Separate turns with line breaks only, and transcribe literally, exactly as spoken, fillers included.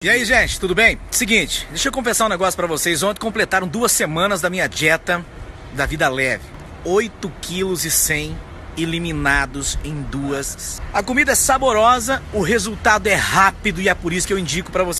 E aí, gente, tudo bem? Seguinte, deixa eu confessar um negócio pra vocês. Ontem completaram duas semanas da minha dieta da vida leve. oito quilos e cem eliminados em duas. A comida é saborosa, o resultado é rápido e é por isso que eu indico pra vocês.